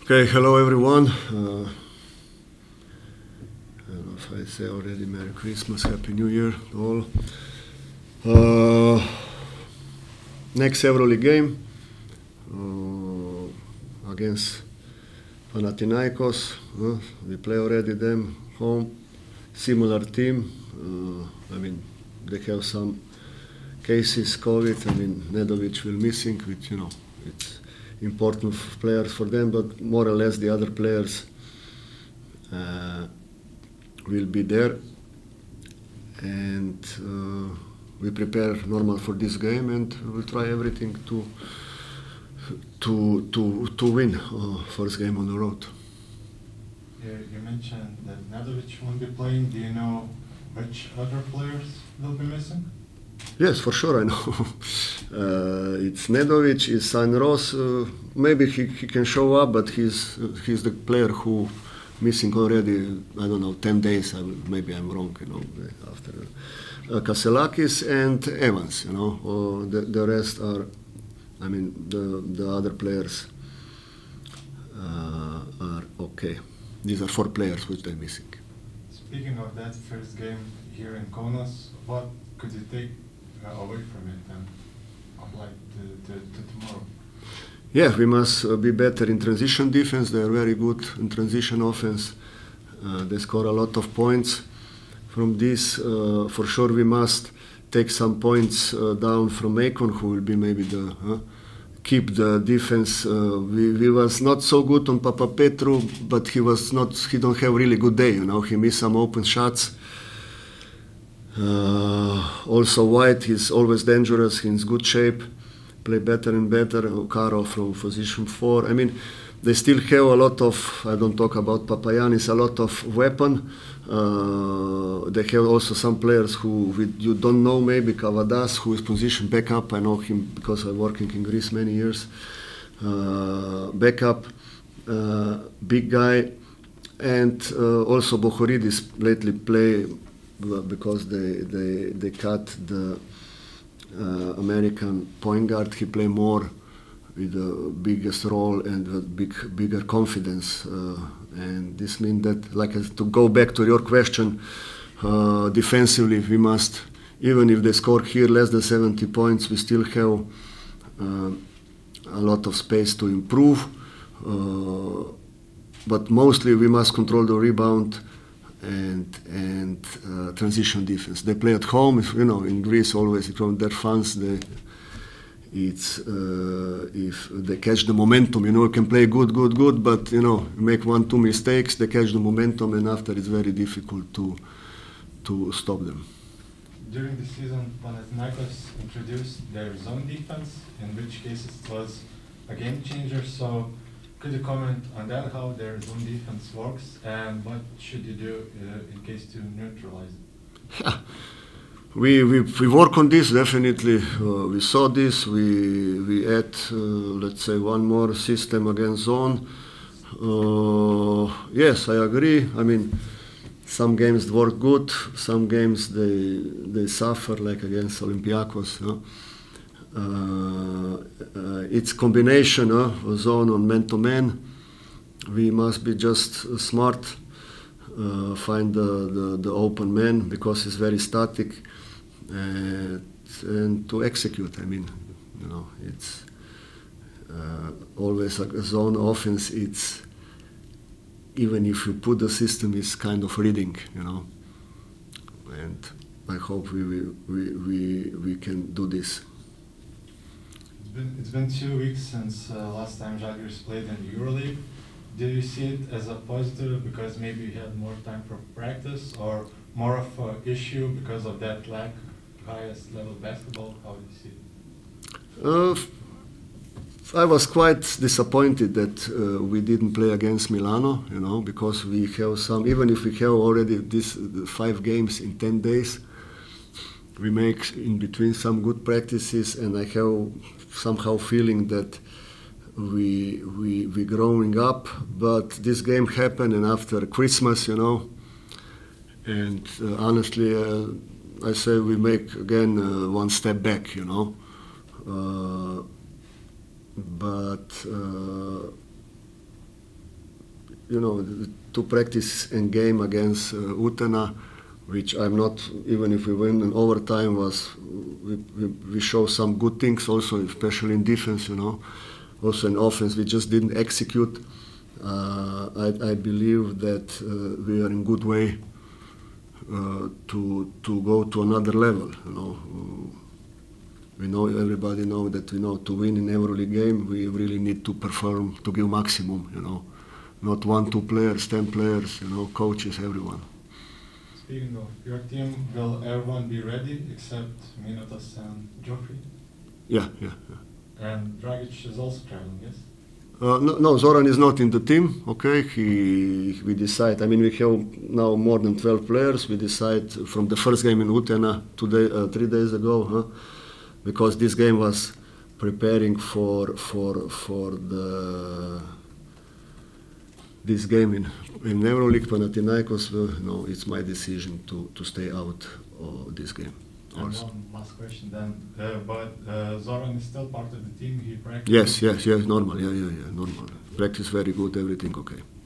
Okay, hello everyone. I don't know if I say already Merry Christmas, Happy New Year to all. Next EuroLeague game against Panathinaikos. We play already them home. Similar team. I mean, they have some cases, COVID. I mean, Nedovic will missing, which it's important players for them, but more or less the other players will be there, and we prepare normal for this game, and we'll try everything to win first game on the road. You mentioned that Nedovic won't be playing. Do you know which other players will be missing? Yes, for sure I know. It's Nedovic, it's San Ross. Maybe he can show up, but he's the player who missing already, I don't know, 10 days. Maybe I'm wrong, after Kaselakis and Evans, the rest are, I mean, the other players are okay. These are 4 players which they're missing. Speaking of that first game here in Kaunas, what could you take away from it and apply to tomorrow? Yeah, we must be better in transition defense. They are very good in transition offense. They score a lot of points. From this, for sure, we must take some points down from Akon, who will be maybe keep the defense. We was not so good on Papapetru, but he don't have really good day. He missed some open shots. Also White, he's always dangerous, he's in good shape, play better and better. Caro from position 4. I mean, they still have a lot of, I don't talk about Papagiannis, a lot of weapon. They have also some players who you don't know, maybe Kavadas, who is position backup. I know him because I'm working in Greece many years. Backup, big guy, and also Bohoridis lately play because they cut the American point guard. He play more with the biggest role and with bigger confidence, and this means that, to go back to your question, defensively we must, even if they score here less than 70 points, we still have a lot of space to improve, but mostly we must control the rebound and transition defense. They play at home. In Greece always from their fans, if they catch the momentum, you can play good, but make 1-2 mistakes, they catch the momentum, and after it's very difficult to stop them. During the season, Panathinaikos introduced their zone defense, in which case it was a game changer. So could you comment on that, how their zone defense works, and what should you do in case to neutralize it? We work on this, definitely. We saw this. We add, let's say, one more system against zone. Yes, I agree. I mean, some games work good, some games they suffer, like against Olympiacos. It's combination of zone on man-to-man. We must be just smart, find the open man, because it's very static, and to execute. I mean, it's always a zone offense. It's, even if you put the system, is kind of reading, and I hope we can do this. It's been 2 weeks since last time Zalgiris played in EuroLeague. Do you see it as a positive because maybe you had more time for practice, or more of an issue because of that lack of highest level basketball? How do you see it? I was quite disappointed that we didn't play against Milano, because we have some, even if we have already these 5 games in 10 days, we make in between some good practices, and I have somehow feeling that we growing up. But this game happened, and after Christmas, and honestly, I say we make again one step back, but to practice in game against Utena, which I'm not, even if we win in overtime, we show some good things also, especially in defense, Also in offense, we just didn't execute. I believe that we are in good way to go to another level, We know, everybody know that, to win in EuroLeague game, we really need to perform, to give maximum, Not 1, 2 players, 10 players, coaches, everyone. Speaking of your team, will everyone be ready except Minotas and Joffrey? Yeah. And Dragic is also traveling, yes? No, Zoran is not in the team, okay? We decide, we have now more than 12 players. We decide from the first game in Utena 3 days ago, because this game was preparing for this game in EuroLeague, Panathinaikos. No, it's my decision to stay out of this game. And one last question then, but Zoran is still part of the team, he practices? Yes, normal, yeah, normal. Practice very good, everything okay.